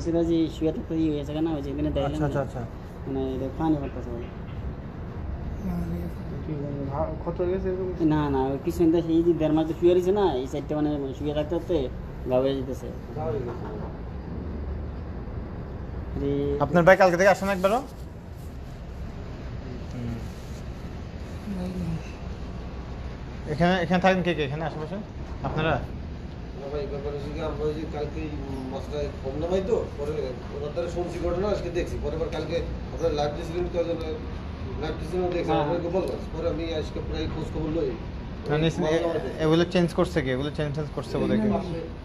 সেটা যে শুয়ে থাকতে ইয়ে হয়েছে কেন ওই যেখানে দেখলেন আচ্ছা আচ্ছা আচ্ছা মানে এটা পানি পড়তেছে বলে ক্ষত হয়ে গেছে এরকম? না না ওই পিছন দিয়ে এই যে দেড় মাস তো শুয়ে রয়েছে না এই সাইডটা মানে শুয়ে থাকতে থাকতে গা হয়ে যেতেছে। আপনার ভাই কালকে থেকে আসেন একবারও? এখানে এখানে থাকেন কে কে এখানে আশেপাশে আপনারা? ভাই ব্যাপার হচ্ছে কি আমরা ওই যে কালকে মাছটা কম নামাই তো পরে ওনার দ্বারা শুনছি ঘটনা আজকে দেখছি পরে আবার কালকে আপনার লাইভ ডিসিপ্লিন কজন লাইভ ডিসিপ্লিন দেখছি আপনাকে বললাম পরে আমি আজকে প্রায় খোঁজ খবর লই এগুলো চেঞ্জ করছে কি? এগুলো চেঞ্জ করছে বলে কি?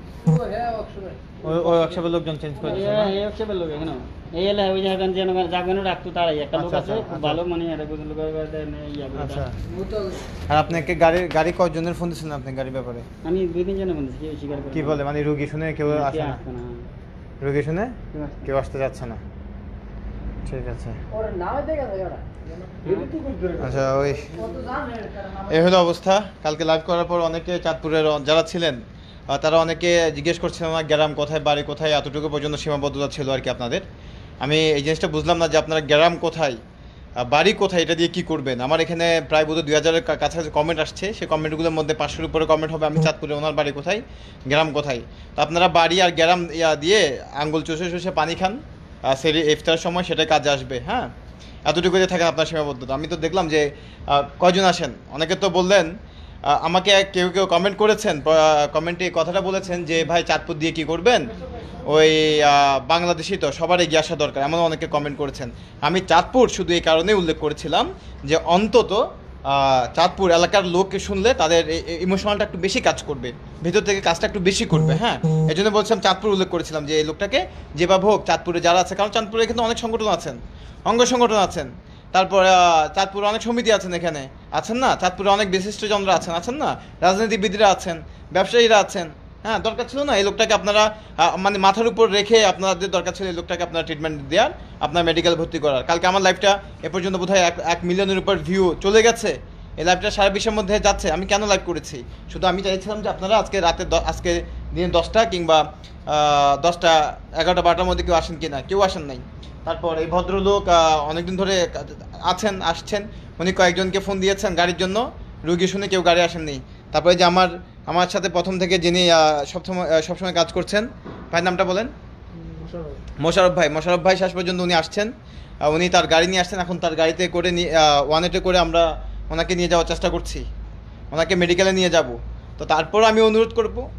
ওই ওয়ার্কশপের লোকজন চেঞ্জ করে দিয়েছে না? এই ওয়ার্কশপের লোক এখানে এই এলে ওই যে এখন যেন যাবেন রাখতো তারাই একটা লোক আছে খুব ভালো মানে এটা বুঝলো আচ্ছা। আর আপনাকে গাড়ি কয়জনের ফোন দিয়েছিলেন আপনি গাড়ির ব্যাপারে? আমি 2-3 জনের বলছি কেউ স্বীকার করে কি বলে মানে রোগী শুনে কেউ আসে না? রোগী শুনে কেউ আসতে যাচ্ছে না। ঠিক আছে আচ্ছা ওই এই হলো অবস্থা। কালকে লাইভ করার পর অনেকে চাঁদপুরের যারা ছিলেন তারা অনেকে জিজ্ঞেস করছিলেন আমার গ্রাম কোথায় বাড়ি কোথায়, এতটুকু পর্যন্ত সীমাবদ্ধতা ছিল আর কি আপনাদের। আমি এই জিনিসটা বুঝলাম না যে আপনারা গ্রাম কোথায় বাড়ি কোথায় এটা দিয়ে কী করবেন। আমার এখানে প্রায় বোধহয় 2000-এর কাছাকাছি কমেন্ট আসছে, সেই কমেন্টগুলোর মধ্যে 500-এর উপরে কমেন্ট হবে আমি চাঁদপুরে ওনার বাড়ি কোথায় গ্রাম কোথায়। তো আপনারা বাড়ি আর গ্রাম দিয়ে আঙ্গুল চষে চষে পানি খান সেরি ইফতারের সময়, সেটাই কাজে আসবে। হ্যাঁ এতটুকু দিয়ে থাকেন আপনার সীমাবদ্ধতা। আমি তো দেখলাম যে কয়জন আসেন, অনেকে তো বললেন আমাকে কেউ কেউ কমেন্ট করেছেন, কমেন্টে কথাটা বলেছেন যে ভাই চাঁদপুর দিয়ে কী করবেন, ওই বাংলাদেশি তো সবার এগিয়ে আসা দরকার, এমন অনেকে কমেন্ট করেছেন। আমি চাঁদপুর শুধু এই কারণেই উল্লেখ করেছিলাম যে অন্তত চাঁদপুর এলাকার লোককে শুনলে তাদের ইমোশনালটা একটু বেশি কাজ করবে, ভেতর থেকে কাজটা একটু বেশি করবে। হ্যাঁ এই জন্য বলছিলাম চাঁদপুর উল্লেখ করেছিলাম যে এই লোকটাকে যেভাবে হোক চাঁদপুরে যারা আছে, কারণ চাঁদপুরে কিন্তু অনেক সংগঠন আছেন, অঙ্গ সংগঠন আছেন, তারপর চাঁদপুরে অনেক সমিতি আছেন, এখানে আছেন না, চাঁদপুরে অনেক বিশিষ্টজনরা আছেন না, রাজনীতিবিদরা আছেন, ব্যবসায়ীরা আছেন। হ্যাঁ দরকার ছিল না এই লোকটাকে আপনারা মানে মাথার উপর রেখে আপনাদের দরকার ছিল এই লোকটাকে আপনারা ট্রিটমেন্ট দেওয়ার, আপনার মেডিকেল ভর্তি করার। কালকে আমার লাইভটা এ পর্যন্ত বোধহয় 1 মিলিয়নের উপর ভিউ চলে গেছে, এই লাইভটা সারা বিশ্বের মধ্যে যাচ্ছে। আমি কেন লাইভ করেছি? শুধু আমি চাইছিলাম যে আপনারা আজকে রাতে আজকে দিনে 10টা কিংবা 10টা 11টা 12টার মধ্যে কেউ আসেন কি না, কেউ আসেন নাই। তারপর এই ভদ্রলোক অনেকদিন ধরে আসছেন, উনি কয়েকজনকে ফোন দিয়েছেন গাড়ির জন্য, রুগী শুনে কেউ গাড়ি আসেননি। তারপরে যে আমার সাথে প্রথম থেকে যিনি সবসময় কাজ করছেন, ভাইয়ের নামটা বলেন। মোশারফ ভাই শেষ পর্যন্ত উনি আসছেন, উনি তার গাড়ি নিয়ে আসছেন, এখন তার গাড়িতে করে ওয়ানেটে করে আমরা ওনাকে নিয়ে যাওয়ার চেষ্টা করছি, ওনাকে মেডিকেলে নিয়ে যাব। তো তারপর আমি অনুরোধ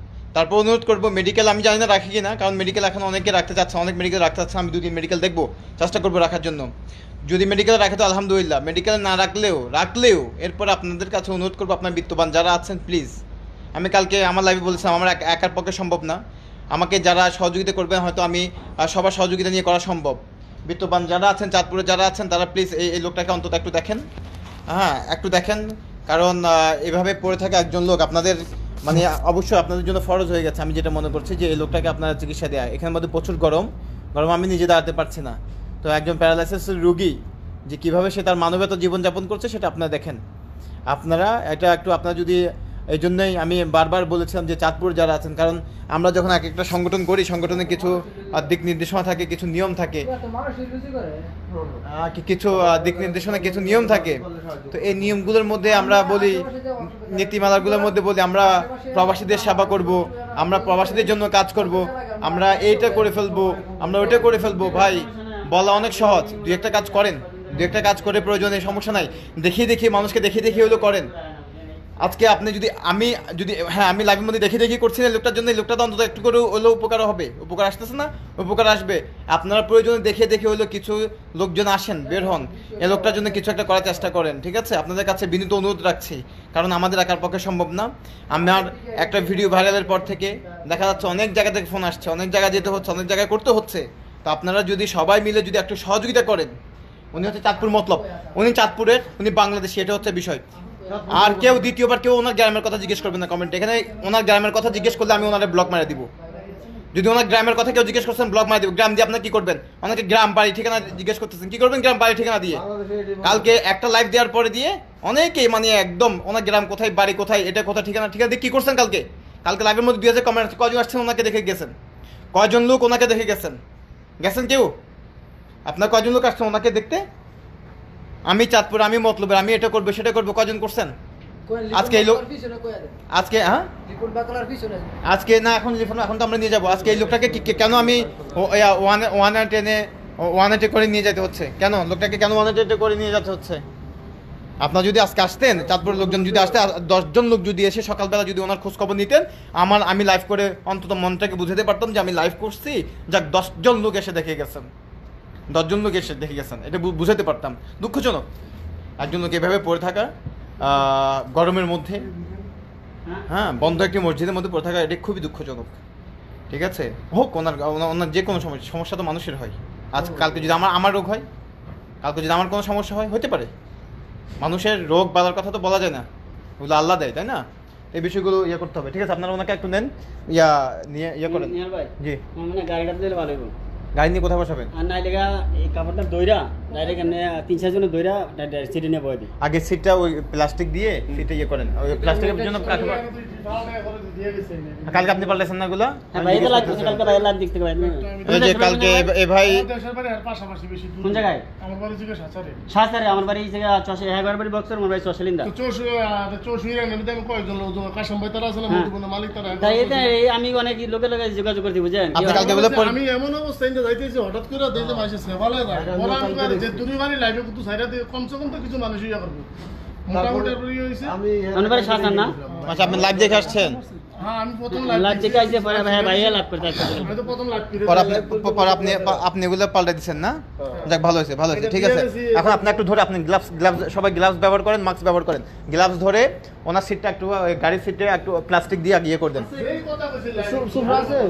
করব মেডিকেল আমি জানি না রাখি কি না, কারণ মেডিকেল এখন অনেকে রাখতে চাচ্ছে, অনেক মেডিকেল রাখতে চাচ্ছে, আমি 2-3 মেডিকেল দেখবো, চেষ্টা করবো রাখার জন্য। যদি মেডিকেলে রাখে তো আলহামদুলিল্লাহ, মেডিকেলে না রাখলেও এরপর আপনাদের কাছে অনুরোধ করবো আপনার বিত্তবান যারা আছেন প্লিজ, আমি কালকে আমার লাইভে বলেছিলাম আমার একার পক্ষে সম্ভব না, আমাকে যারা সহযোগিতা করবেন হয়তো আমি সবার সহযোগিতা নিয়ে করা সম্ভব। বিত্তবান যারা আছেন চাঁদপুরে যারা আছেন তারা প্লিজ এই লোকটাকে অন্তত একটু দেখেন। হ্যাঁ একটু দেখেন, কারণ এভাবে পড়ে থাকা একজন লোক আপনাদের মানে অবশ্যই আপনাদের জন্য ফরজ হয়ে গেছে। আমি যেটা মনে করছি যে এই লোকটাকে আপনারা চিকিৎসা দেয়া, এখানের মধ্যে প্রচুর গরম আমি নিজে দাঁড়াতে পারছি না। তো একজন প্যারালাইসিসের রোগী যে কীভাবে সে তার মানবতা জীবনযাপন করছে সেটা আপনারা দেখেন। আপনারা এটা একটু আপনারা যদি, এই জন্যই আমি বারবার বলেছিলাম যে চাঁদপুর যারা আছেন, কারণ আমরা যখন এক একটা সংগঠন করি, সংগঠনে কিছু দিক নির্দেশনা থাকে, কিছু নিয়ম থাকে, কিছু দিক নির্দেশনা কিছু নিয়ম থাকে। তো এই নিয়মগুলোর মধ্যে আমরা বলি, নীতিমালাগুলোর মধ্যে বলি আমরা প্রবাসীদের সেবা করব, আমরা প্রবাসীদের জন্য কাজ করব, আমরা এইটা করে ফেলবো, আমরা ওইটা করে ফেলবো। ভাই বলা অনেক সহজ, দুই একটা কাজ করেন, দুই একটা কাজ করে প্রয়োজনে সমস্যা নাই, দেখিয়ে মানুষকে দেখিয়ে হলেও করেন। আজকে আপনি যদি আমি লাইভের মধ্যে দেখে করছি না লোকটার জন্য, লোকটা তো অন্তত একটু করে হলেও উপকার হবে, উপকার আসতেছে না, উপকার আসবে। আপনারা প্রয়োজনে দেখে হলেও কিছু লোকজন আসেন, বের হন, এই লোকটার জন্য কিছু একটা করার চেষ্টা করেন, ঠিক আছে? আপনাদের কাছে বিনীত অনুরোধ রাখছি, কারণ আমাদের একার পক্ষে সম্ভব না। আমার একটা ভিডিও ভাইরালের পর থেকে দেখা যাচ্ছে অনেক জায়গা থেকে ফোন আসছে, অনেক জায়গায় যেতে হচ্ছে, অনেক জায়গায় করতে হচ্ছে। তো আপনারা যদি সবাই মিলে যদি একটু সহযোগিতা করেন, উনি হচ্ছে চাঁদপুর মতলব, উনি চাঁদপুরের, উনি বাংলাদেশি, এটা হচ্ছে বিষয়। আর কেউ দ্বিতীয়বার কেউ ওনার গ্রামের কথা জিজ্ঞেস করবেন না কমেন্টে, এখানে ওনার গ্রামের কথা জিজ্ঞেস করলে আমি ওনারে ব্লক মারা দিব। যদি ওনার গ্রামের কথা কেউ জিজ্ঞেস করছেন ব্লক মারা দিব। গ্রাম দিয়ে আপনার কি করবেন? অনেকে গ্রাম বাড়ি ঠিকানা জিজ্ঞেস করতেছেন, কি করবেন গ্রাম বাড়ি ঠিকানা দিয়ে? কালকে একটা লাইভ দেওয়ার পরে দিয়ে অনেকেই মানে একদম ওনার গ্রাম কোথায় বাড়ি কোথায় এটা কোথায় ঠিকানা দিয়ে কি করছেন? কালকে লাইভের মধ্যে 2000 কমেন্ট, কয়জন আসছেন ওনাকে দেখে গেছেন, কয়জন লোক ওনাকে দেখে গেছেন? গেছেন কেউ? আপনার কয়জন লোক আসছেন ওনাকে দেখতে? আমি চাঁদপুর, আমি মতলবের, আমি এটা করবো সেটা করবো, কয়জন করছেন আজকে? এই লোক আজকে, হ্যাঁ আজকে না, এখন এখন তো আমরা নিয়ে যাবো। আজকে এই লোকটাকে কেন আমি ওয়ান করে নিয়ে যেতে হচ্ছে? কেন লোকটাকে কেন 180 করে নিয়ে যেতে হচ্ছে? আপনার যদি আজকে আসতেন, চাঁদপুরের লোকজন যদি আসতে, 10 জন লোক যদি এসে সকালবেলা যদি ওনার খোঁজ খবর নিতেন, আমি লাইভ করে অন্তত মনটাকে বুঝাতে পারতাম যে আমি লাইভ করছি, যাক 10 জন লোক এসে দেখে গেছেন, 10 জন লোক এসে দেখে গেছেন, এটা বুঝাতে পারতাম। দুঃখজনক একজন লোক এভাবে পড়ে থাকা, গরমের মধ্যে, হ্যাঁ, বন্ধ একটি মসজিদের মধ্যে পড়ে থাকা, এটা খুবই দুঃখজনক। ঠিক আছে, হোক ওনার যে কোনো সমস্যা তো মানুষের হয়। কালকে যদি আমার রোগ হয়, কালকে যদি আমার কোনো সমস্যা হয়, হতে পারে। মানুষের রোগ বালার কথা তো বলা যায় না, ওগুলো আল্লাহ দেয়, তাই না? এই বিষয়গুলো ইয়ে করতে হবে। ঠিক আছে, আপনারা ওনাকে একটু নেন, ইয়ে করেন। জি, মানে গাড়িটা দিলে ভালো হইব। গাড়ি নিয়ে কোথায় বসাবেন? আর নাই লেগা এই কাপড়টা দইরা ডাইরেক্ট এমনি 3-4 জনের দইরা সিটে নিয়ে বয়ে দিই। আগে সিটটা ওই প্লাস্টিক দিয়ে সিটে ইয়ে করেন, ওই প্লাস্টিকের জন্য কালকে আপনি পাল্টাইছেন না এগুলো? হ্যাঁ ভাই, এটা লাগছে কালকে ভাই লাগ দেখতে পাই না। ওই যে কালকে এ ভাই কোন জায়গায়? আমার বাড়ি থেকে সাচারে। সাসারে আমার বাড়ি এই জায়গা 11 বাড়ি বক্সর, আমার বাড়ি চশলিন্দা। তো চৌশুইরা নেমে আমি কয়েকজন লোক কাশম ভাই তারা আছে না, মধুবনের মালিক তারা। তাই এটা আমি অনেক লোকের লগে যোগাযোগ করতে বুঝেন। আপনি কালকে বলে আমি এমন অবস্থায় যাইতেছি, হঠাৎ করে দেখতে মাসে সেবালে যায় বলা আমি যে দুই বাড়ি লাইভে কত সাইডা দিয়ে কমসে কম তো কিছু মানুষ ইয়া করবে। মোটামুটি হইছে আমি আমার বাড়ি সাসার না। আচ্ছা, আপনি লাইভ দেখে আসছেন? হ্যাঁ, আমি প্রথম লাগ দেখে আইছে, পরে ভাই ভাইয়া লাভ করতে আসছে। আমি তো প্রথম লাইভ করে পরে আপনি এগুলো পাল্টে দিচ্ছেন না? যাক, ভালো হয়েছে, ভালো হয়েছে। ঠিক আছে, এখন আপনি একটু ধরে, আপনি গ্লাভস সবাই গ্লাভস ব্যবহার করেন, মাস্ক ব্যবহার করেন। গ্লাভস ধরে ওনার সিটটা একটু, গাড়ির সিটে একটু প্লাস্টিক দিয়ে ইয়ে করে দেন। এই কথা কইছিল সুফরা আছে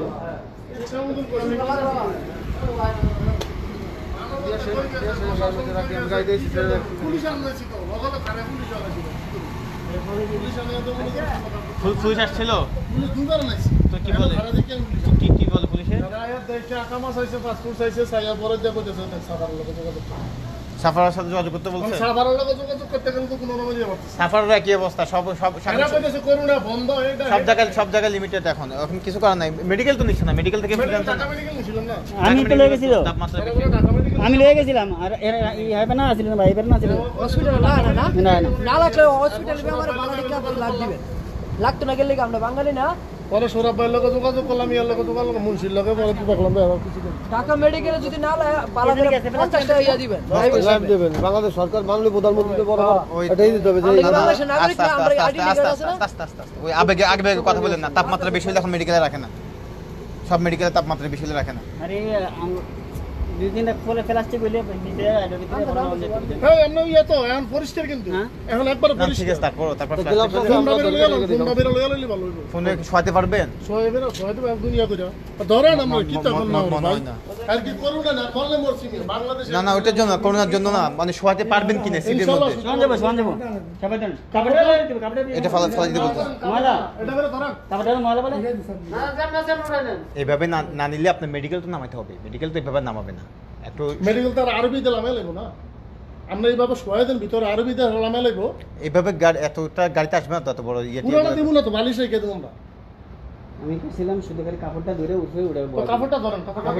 পুলিশ আনছি তো ওখানে থানা পুলিশ আনছি। পুলিশ আনে তো পুলিশ আসছিল পুলিশ দুবার নাইছে। তো কি বলে? থানা দেখে পুলিশ কি বলে পুলিশে? তারা আয়া দেখে আকামা চাইছে, পাসপোর্ট চাইছে, সাইয়া পরে দেখো দেছে সাফারের লোক যোগাযোগ করতে। সাফারের সাথে যোগাযোগ করতে বলছে? সাফারের লোক যোগাযোগ করতে গেলে তো কোনো রকম ইয়ে করতেছে। সাফারের কি অবস্থা? সব এরা কইতেছে করোনা বন্ধ, এটা সব জায়গায় লিমিটেড। এখন কিছু করার নাই। মেডিকেল তো নিচ্ছে না, মেডিকেল থেকে ঢাকা মেডিকেল নিছিল না। আমি তো লয়ে গেছিল, তাপমাত্রা এরা বলে ঢাকা মেডিকেল আমি লয়ে গেছিলাম। আর হবে না ছিল না ভাই, এবার না ছিল হসপিটাল না না না না না লাগলে হসপিটালে আমার বাঙালিকে আবার লাগ দিবেন, লাগতো না গেলে কি আমরা বাঙালি না। পরে সৌরভ ভাইয়ের লোক যোগাযোগ করলাম, ইয়ার লোক যোগাযোগ মুন্সির লোকে পরে তো দেখলাম আর কিছু না। ঢাকা মেডিকেলে যদি না লাগে পালা করে 50 টাকা ইয়া দিবেন। লাইভ দেবেন। বাংলাদেশ সরকার মানলে প্রধানমন্ত্রী বড় এটাই দিতে হবে যে আমরা বাংলাদেশের নাগরিক না, আমরা আইডি কার্ড আছে না। আস্তে ওই আবেগে কথা বলেন না। তাপমাত্রা বেশি হলে এখন মেডিকেলে রাখে না, সব মেডিকেলে তাপমাত্রা বেশি হলে রাখে না। আরে 2 দিন পরে প্লাস্টিক হইলে দিতে আইডি ভিতরে বড় হয়ে যেত। হ্যাঁ, এমন ইয়া তো এখন পরিষ্কার কিন্তু হ্যাঁ? এখন একবার না, ঠিক পরিষ্কার। আছে, তারপর ফোন নাম্বার লইয়া লইলে ভালো হইব। ফোনে শোয়াতে পারবেন? সোহেব দুনিয়া কইরা ধরেন আমরা কি তখন না মনে ভাই হয় না। আর কি করোনা না করলে মরছি বাংলাদেশে। না ওটার জন্য, করোনার জন্য না, মানে শোয়াতে পারবেন কিনা সিটের মধ্যে, শোন যাবো কাপড় দেন, কাপড়টা দিতে কাপড়টা দিতে এটা ফালা দিতে বলতে। ময়লা এটা করে ধরেন কাপড়টা ময়লা বলে না জাম না এইভাবে না নিলে আপনার মেডিকেল তো নামাইতে হবে। মেডিকেল তো এইভাবে নামাবে না। একটু মেডিকেল তার আরবি দিলামে লাগবো না, আমরা এইভাবে শোয়া দেন ভিতরে আরবি দিলামে লাগবো। এইভাবে এতটা গাড়িতে আসবে না তো, এত বড় ইয়ে পুরোটা দিব না তো, বালিশ রেখে দেবো আমরা। আমি কইছিলাম শুধু খালি কাপড়টা ধরে উঠে উড়ে তো কাপড়টা ধরেন, কাপড়টা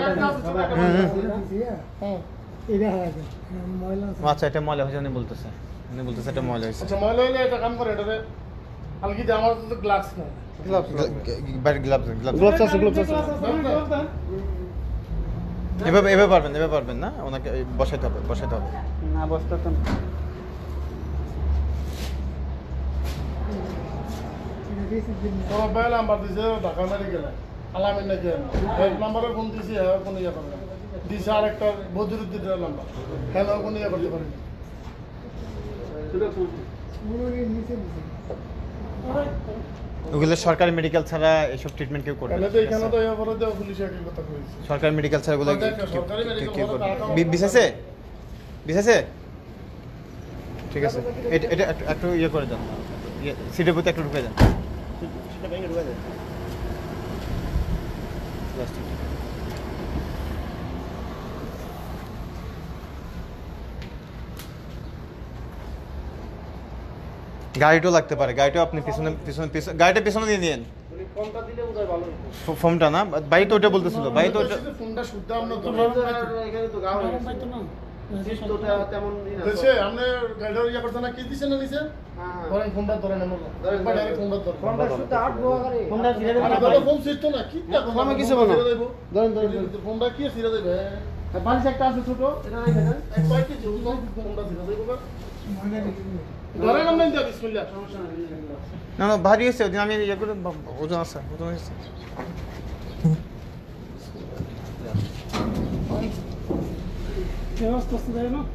হ্যাঁ। আচ্ছা, এটা ময়লা হয়েছে উনি বলতেছে এটা ময়লা হয়েছে। আচ্ছা, ময়লা হইলে এটা কাম করে, এটারে হালকি দিয়ে আমার তো গ্লাস না। গ্লাভস গ্লাভস আছে এভাবে পারবেন না, ওনাকে বসাইতে হবে না বসতে তো না। তোর ভাই নাম্বার দিছে ঢাকা মেডিকেলে, আলামিন নাকি এক নাম্বারে ফোন দিছি, হ্যাঁ কোন ইয়া করে দিছে, আর একটা বদরুদ্দিনের নাম্বার, হ্যাঁ কোন ইয়া করতে পারি। ওগুলো সরকারি মেডিকেল ছাড়া এসব ট্রিটমেন্ট কেউ করবে না। এখানে তো এখানে তো ইয়া করে দেওয়া পুলিশ একই কথা কইছে। সরকারি মেডিকেল ছাড়া ওগুলো সরকারি মেডিকেল কেউ বলে করবে? টাকা- বিশেষে ঠিক আছে, এটা একটু ইয়ে করে দেন, সিটের ভিতরে একটু ঢুকে দেন। গাড়িটাও লাগতে পারে, গাড়িটাও আপনি গাড়িটা পিছনে দিয়ে নিন। ফোনটা দিলে বোধহয় ভালো হতো। ফোনটা না ভাই তো ওটা বলতেছিল ভাই তো ওটা ফোনটা শুদ্ধ আমরা তো এখানে তো গাও হয়ে গেছে। সিস্টেমটা তেমন ই না। দেশে আপনি গাইডার ইয়া করতে না কি দিছেন না নিছেন ধরেন ফোনটা ধরেন আমরা একবার ডাইরেক্ট ফোনটা ধরেন ফোনটা শুদ্ধ 8 গোয়া করে ফোনটা ছিঁড়ে আরে দেবে দাদা ফোন সিস্ট না কি ফোনে কিছু বলো। ধরেন ফোনটা কি ছিড়ে দেবে বালিশ একটা আছে ছোট, এটা রেখে দেন। এক পাই কি জুম ফোনটা ছিড়ে দেবে ধরেন আমরা যা বিসমিল্লাহ সমস্যা নাই না না ভারী হয়েছে ওদিন আমি ইয়ে করে ওজন আছে ওজন হয়েছে ব্যবস্থা আছে তাই না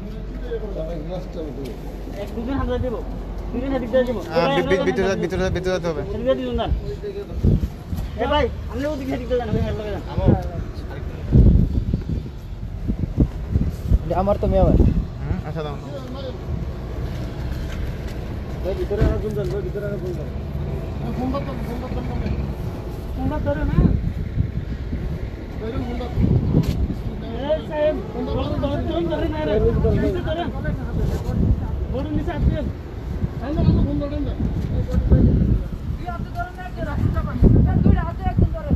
এক দুজন হাতে দেব দুজন হাতে দিয়ে দেব ভিতরে যেতে হবে সেদিকে দিন না এ ভাই আমরা ওদিকে সেদিকে যান আমি হেল্প করে যান আমার তো মেয়ে ভাই আচ্ছা দাও ভাই ভিতরে আর গুণ দেন, ভিতরে আর গুণ দেন। ফোনটা তো ফোনটা ধরে না ফোনটা এই সাহেব ধরে না রে নিচে ধরে বড় নিচে আসবে আমরা ফোন ধরেন না তুই হাতে ধরে না কে রাখতে পারছিস তুই হাতে একদম ধরে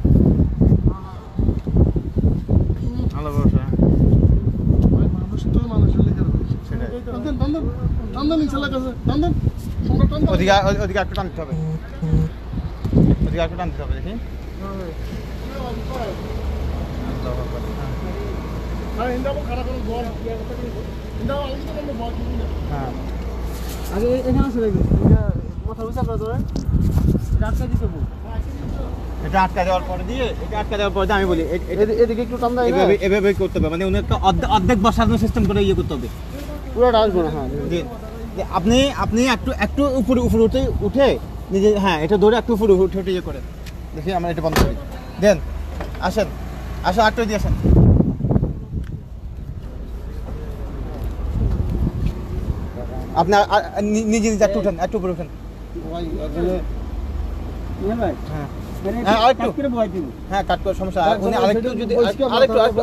আল্লাহ ভরসা মানুষ তো মানুষের লেগে সেটাই টান ইনশাআল্লাহ কাছে টান ফোনটা টান ওদিকে একটু টানতে হবে ওদিকে একটু টানতে হবে দেখি হ্যাঁ ইন্দাও খারাপ করে বল ইন্দাও আগে তো আমরা বল দিই না হ্যাঁ আগে এখানে আসলে এটা মাথা উঁচা করে ধরে রাস্তা দিতে বল এটা আটকা দেওয়ার পরে দিয়ে এটা আটকা দেওয়ার পরে আমি বলি এদিকে একটু টান দেয় না? এভাবে করতে হবে মানে উনি একটা অর্ধেক বসানোর সিস্টেম করে ইয়ে করতে হবে পুরোটা আসবো না, হ্যাঁ। যে আপনি একটু উপরে উঠে নিজে হ্যাঁ এটা ধরে একটু উপরে উঠে ইয়ে করে দেখি আমরা এটা বন্ধ করি দেন আসেন একটু দিয়ে আসেন আপনি নিজে একটু উঠেন একটু উপরে উঠেন ভাই, আসলে ভাই হ্যাঁ মানে হ্যাঁ, আরেকটু। কাট করে বয় দিব হ্যাঁ কাট করার সমস্যা কাট উনি করার আরেকটু সেটা যদি বসকে আরেকটু মাথা-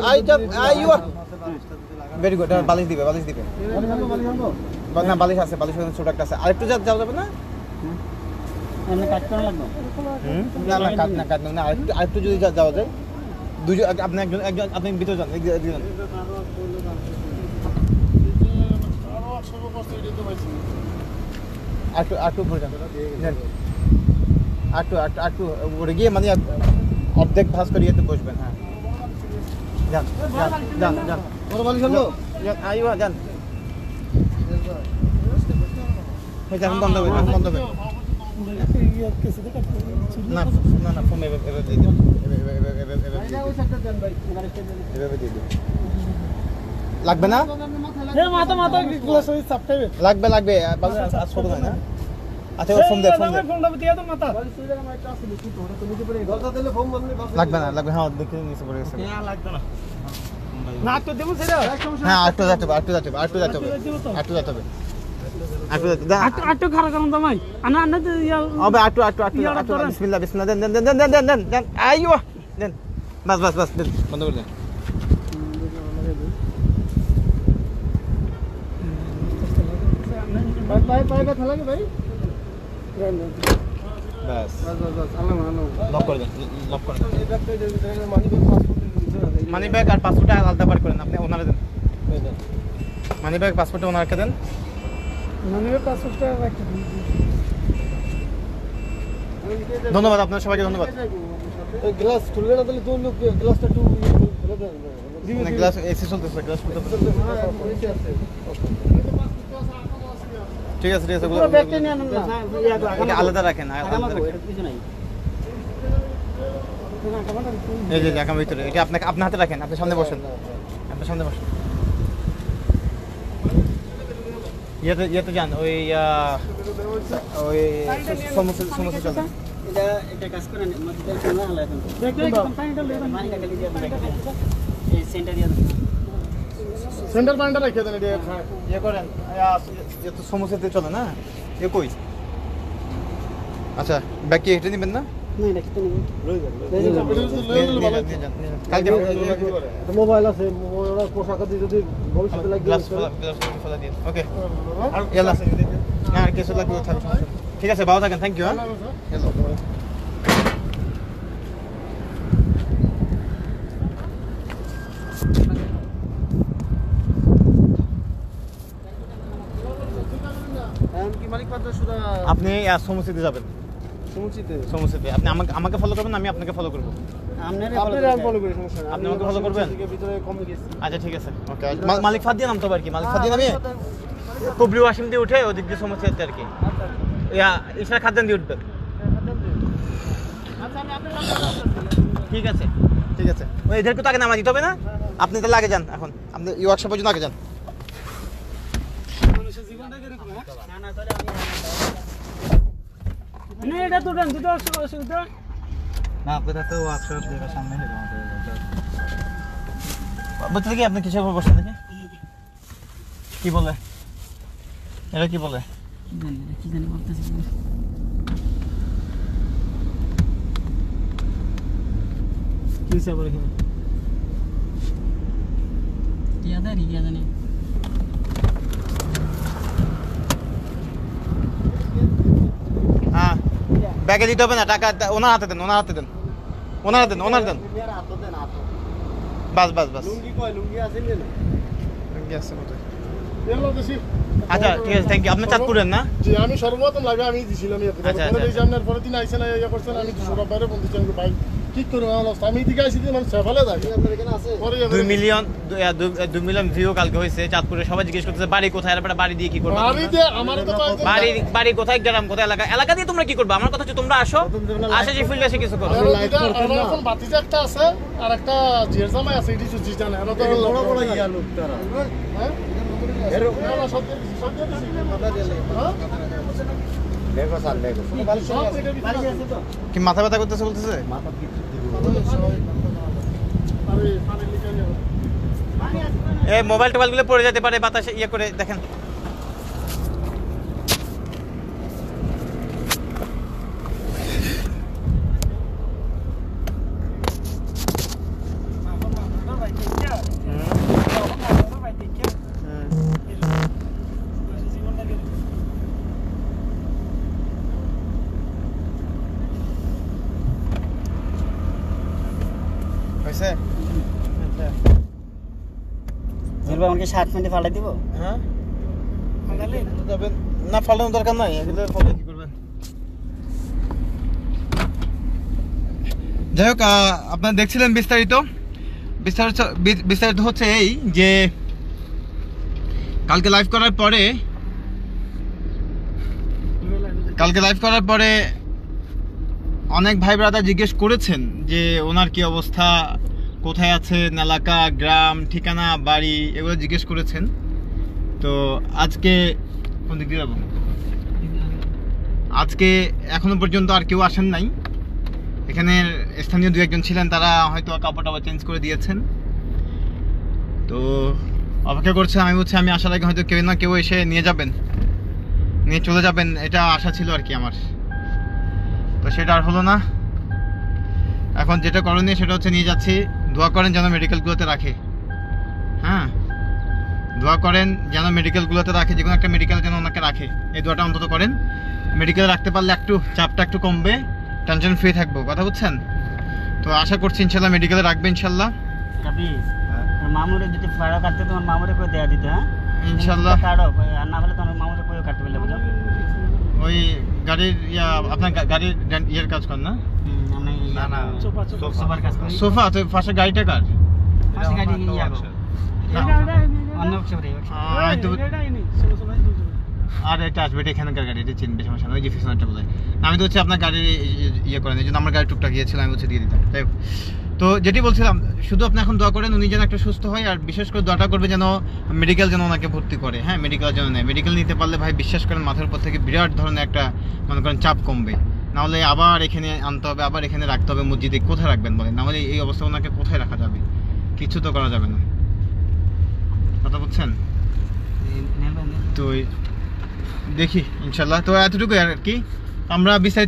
ভেরি গুড বালিশ দিবে বালি আনবো? না বালিশ আছে বালিশ ছোট একটা আছে আরেকটু যাওয়া যাবে না এমনি কাট করা লাগবে না কাট না আরেকটু যদি যাওয়া যায় দুজন একজন আপনি ভিতরে যান এদিকে যান। আরো 800 কষ্ট দিতে পাইছি একটু উপরে যান যান। একটু উপরে গিয়ে মানে অর্ধেক ভাঁজ করে ইয়েতে বসবেন হ্যাঁ যান বড় বালিশ আনবো? আইবা যান এখন বন্ধ হবে এখন বন্ধ হবে না ফোন এভাবে দিয়ে দিন এভাবে দিয়ে দিন লাগবে না মাথা গ্লাস হই চাপটাইবে লাগবে ছোট হয় না আচ্ছা ফোন দে ফোনটা দিয়ে দাও মাথা দরজা দিলে ফোন বন্ধ নেই, বাসে- লাগবে হ্যাঁ দেখে নিচে পড়ে গেছে না তো দেবো সেটা হ্যাঁ একটু যেতে হবে আটটো খারাপ করুন তো ভাই আনা আনা হবে একটু বিসমিল্লাহ দেন আইও দেন বাস দেন বন্ধ করে দেন ভাই ব্যথা লাগে ভাই? বাস বাস, আল্লাহ। লক করে দেন এই ব্যাগটা এই যে মানি ব্যাগ, পাসপোর্ট দিতে হবে। মানি ব্যাগ আর পাসপোর্ট আলাদা বার করেন আপনি ওনারে দেন মানি ব্যাগ পাসপোর্টে ওনারকে দেন মানে পাসপোর্টটা রাখতে ধন্যবাদ আপনার সবাইকে ধন্যবাদ এই গ্লাস খুলবে না তাহলে তোর লোক গ্লাসটা একটু ফেলে দেন। গ্লাস এসি চলতেছে গ্লাস খুলতে হবে। ঠিক আছে পুরো ব্যাগটা নিয়ে আনুন না এটা আলাদা রাখেন কিছু নাই এই যে জায়গা ভিতরে এটা আপনার হাতে রাখেন আপনি সামনে বসেন ইয়েতে যান ওই সমস্যা চলেন এটা কাজ করে না হলো এখন পানিটা খালি দিয়ে এই সেন্টার দিয়ে সেন্টার পয়েন্টটা রেখে দেন এটা ইয়ে করেন তো সমস্যাতে চলে না এ কই আচ্ছা ব্যাগ কি এটা নেবেন না না এটা কিছু কালকে মোবাইল আছে, ওরা পোশাক আছে, যদি ভবিষ্যতে লাগে গ্লাস ফেলা দিন ওকে আর কিছু লাগবে ঠিক আছে ভালো থাকেন থ্যাংক ইউ হ্যাঁ আপনি সমুচিতে যাবেন, সমুচিতে আপনি আমাকে ফলো করবেন, আমি আপনাকে ফলো করবো। আপনি আমাকে ফলো করবেন? আচ্ছা ঠিক আছে, ওকে। মালিক ফাদ দিয়ে নামতে হবে আর কি, মালিক ফাদ দিয়ে নামিয়ে কুবরি ওয়াসিম দিয়ে উঠে ওদিক দিয়ে সমুচিতে আর কি ইশারা খাদ্যান দিয়ে উঠবেন। ঠিক আছে ঠিক আছে, ওই এদেরকে তো আগে নামা দিতে হবে না? আপনি তাহলে আগে যান, এখন আপনি ওয়ার্কশপ পর্যন্ত আগে যান। এটা তো দেন, দুটো অসুবিধা না আপনারা তো ওয়ার্কশপ দেখার সামনে হেঁটে বলতে কি আপনি কিসের উপর বসে দেখে কি বলে, এরা কি বলে কি জানি বলতেছি, কি হিসাব রেখে কি জানি হ্যাঁ ব্যাগে দিতে হবে না, টাকা ওনার হাতে দেন, ওনার হাতে দেন, ওনার দেন, ওনার দেন, বাস বাস বাস। লুঙ্গি আছে কোথায়? আচ্ছা ঠিক আছে, থ্যাংক ইউ। আপনি চাঁদপুরের না? জি, আমি সর্বপ্রথম লাগে আমি দিছিলাম আপনার পরে দিন আইসেন ইয়া করছেন, আমি সৌরভ বাইরে বন্ধু চান ভাই ঠিক করবো আমি এদিকে আইসি মানে সেফালে থাকি। 2 মিলিয়ন ভিউ কালকে হয়েছে চাঁদপুরে, সবাই জিজ্ঞেস করতেছে বাড়ি কোথায়, আর বাড়ি দিয়ে কি করবে, বাড়ি কোথায়, গ্রাম কোথায়, এলাকা দিয়ে তোমরা কি করবে? আমার কথা হচ্ছে তোমরা আসো, আসে যে ফিল্ডে এসে কিছু করো। এখন বাতিজা একটা আছে আর একটা জিয়ার জামাই আছে, এটি সুজি জানে এরা তো বড় বড় ইয়া লোক তারা, হ্যাঁ কি মাথা ব্যথা করতেছে বলতেছে? এই মোবাইল টোবাইল গুলো পড়ে যেতে পারে বাতাসে, ইয়ে করে দেখেন। আমাকে শার্ট প্যান্টে ফালাই দিব? হ্যাঁ না, ফালানোর দরকার নাই, এগুলো ফলো কি করবেন। যাই হোক, আপনারা দেখছিলেন বিস্তারিত হচ্ছে এই যে কালকে লাইভ করার পরে অনেক ভাই ব্রাদার জিজ্ঞেস করেছেন যে ওনার কি অবস্থা, কোথায় আছেন, এলাকা, গ্রাম, ঠিকানা, বাড়ি, এগুলো জিজ্ঞেস করেছেন। তো আজকে কোন দিক দিয়ে যাবো, আজকে এখনো পর্যন্ত আর কেউ আসেন নাই। এখানে স্থানীয় 2-1 জন ছিলেন, তারা হয়তো কাপড় টাপড় চেঞ্জ করে দিয়েছেন। তো অপেক্ষা করছে, আমি আশা রাখি হয়তো কেউ না কেউ এসে নিয়ে চলে যাবেন, এটা আশা ছিল আর কি আমার। তো সেটা আর হলো না। এখন যেটা করণীয় সেটা হচ্ছে নিয়ে যাচ্ছি, দোয়া করেন যেন মেডিকেলগুলোতে রাখে। হ্যাঁ, দোয়া করেন যেন মেডিকেলগুলোতে রাখে, যে কোনো একটা মেডিকেল যেন ওনাকে রাখে, এই দোয়াটা অন্তত করেন। মেডিকেলে রাখতে পারলে একটু চাপটা একটু কমবে, টেনশন ফ্রি থাকবো, কথা বুঝছেন? তো আশা করছি ইনশাল্লাহ মেডিকেলে রাখবে ইনশাল্লাহ। মামুরে যদি ফাড়া কাটতে তোমার মামুরে করে দেয়া দিতে, হ্যাঁ ইনশাল্লাহ কাটো, আর না হলে তোমার মামুরে করে কাটতে পারলে বুঝো। ওই গাড়ির আপনার গাড়ির ইয়ের কাজ করেন না? না সোফার কাজ করি। সোফা তো পাশে গাড়িটা কার? পাশে গাড়ি ইয়া গো অন্য আর এটা আসবে, এটা এখানকার গাড়ি, এটা চিনবে, সমস্যা ওই যে ফিশনারটা বলে। আমি তো হচ্ছে আপনার গাড়ির ইয়ে করেন, এই জন্য আমার গাড়ি টুকটাক গিয়েছিল, আমি হচ্ছে দিয়ে দিতাম। তাই তো যেটি বলছিলাম, শুধু আপনি এখন দোয়া করেন উনি যেন একটু সুস্থ হয়, আর বিশেষ করে দোয়াটা করবে যেন মেডিকেল যেন ওনাকে ভর্তি করে। হ্যাঁ, মেডিকেল যেন নেয়, মেডিকেল নিতে পারলে ভাই বিশ্বাস করেন মাথার উপর থেকে বিরাট ধরনের একটা মনে করেন চাপ কমবে। নাহলে আবার এখানে আনতে হবে, আবার এখানে রাখতে হবে, মসজিদে কোথায় রাখবেন বলেন? নাহলে এই অবস্থা ওনাকে কোথায় রাখা যাবে? কিছু তো করা যাবে না, কথা বুঝছেন? তো দেখি ইনশাল্লাহ। তো এতটুকু আর কি, আমরা বিস্তারিত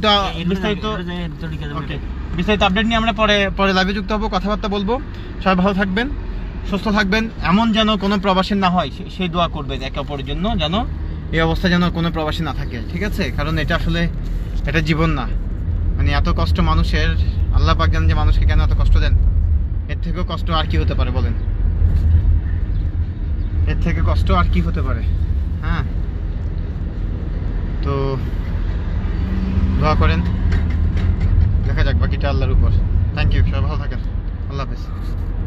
আপডেট নিয়ে আমরা পরে লাইভে যুক্ত হবো, কথাবার্তা বলবো। সবাই ভালো থাকবেন, সুস্থ থাকবেন। এমন যেন কোনো প্রবাসী না হয়, সেই দোয়া করবেন একে অপরের জন্য, যেন এই অবস্থা যেন কোনো প্রবাসী না থাকে, ঠিক আছে? কারণ এটা আসলে এটা জীবন না, মানে এত কষ্ট মানুষের, আল্লাহ পাক জানেন যে মানুষকে কেন এত কষ্ট দেন। এর থেকেও কষ্ট আর কি হতে পারে বলেন? এর থেকে কষ্ট আর কি হতে পারে? হ্যাঁ, তো দোয়া করেন, দেখা যাক বাকিটা আল্লাহর উপর। থ্যাংক ইউ, সবাই ভালো থাকেন, আল্লাহ হাফেজ।